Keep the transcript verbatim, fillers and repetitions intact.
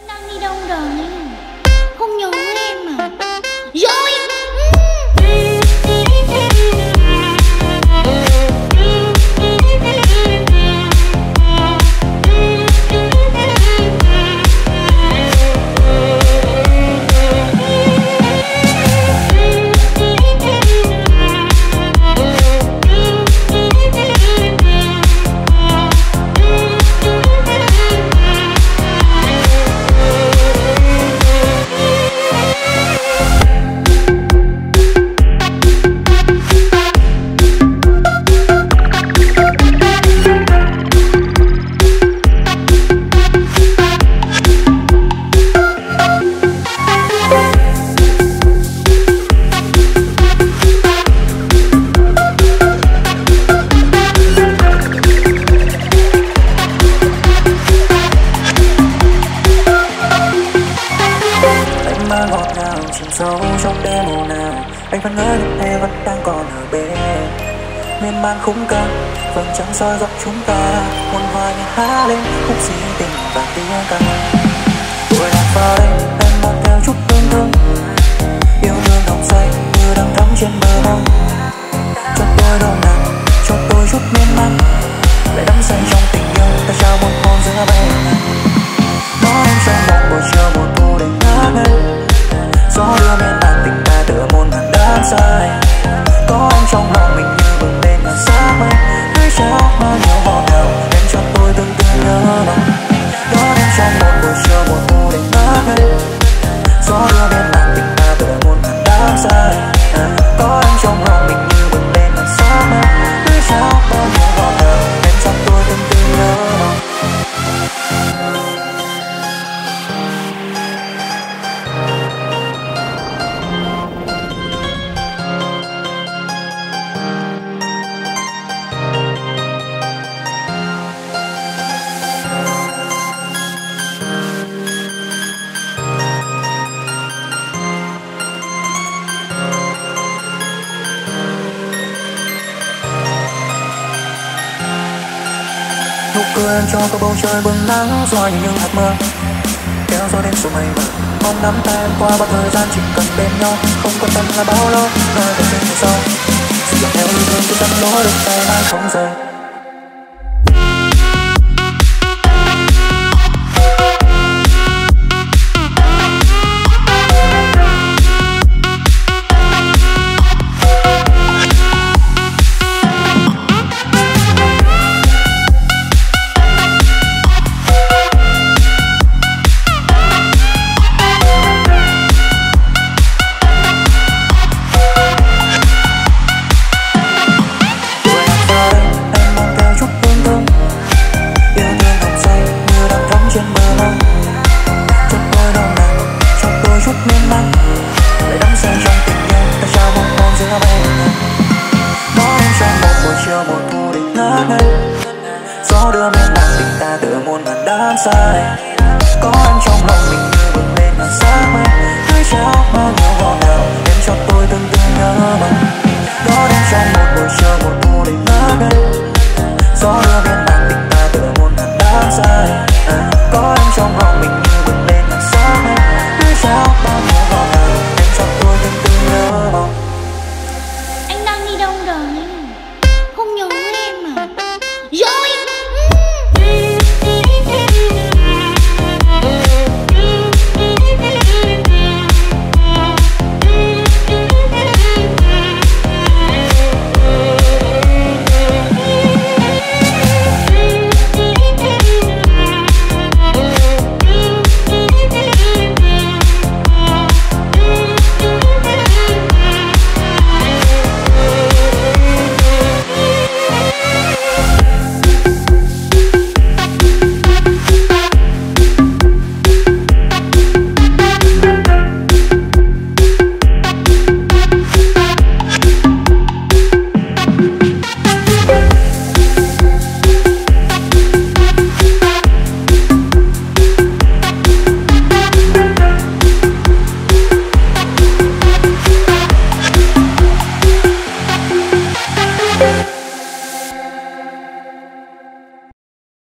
Đang đi đâu rồi? Không nhớ em à? Rồi. Ngọt ngào chìm sâu trong đêm mùa nào, anh vẫn ngỡ được em vẫn đang còn ở bên miên man khung ca vầng trăng soi dọc chúng ta, muôn hoa như há lên khúc xí tình và tiếng ca. Tuổi lạc vào đây em mang theo chút hương thơm yêu thương nồng say như đang thắm trên bờ môi, cho tôi đầu nào cho tôi chút miên man lại đắm say trong tình yêu ta trao một hôn giữa bay nói em trong một buổi chiều mùa thu đầy ngát ngây, gió đưa miên man tình ta tựa muôn ngàn đám say, có anh trong lòng mình như bừng lên ngàn sắc mây, hãy trao bao nhiêu ngọt ngào em cho tôi từng từng nhớ mong, đón em trong một buổi chiều mùa thu đầy ngát ngây, gió đưa miên man tình ta tựa muôn ngàn đám say, có anh trong lòng mình như bừng lên ngàn sắc mây, hãy trao bao nhiêu ngọt ngào em cho tôi từng từng nhớ mong. Nụ cười em cho cả bầu trời bừng nắng xoa như những hạt mưa kéo gió đếnสู่mây mờ, mong nắm tay em qua bao thời gian chỉ cần bên nhau, không quan tâm là bao lâu nơi còn bên sau, chỉ dọc theo yêu thương cứ dẫn lối được tay mãi không rời. Gió đưa miên man tình ta tựa muôn ngàn đám say,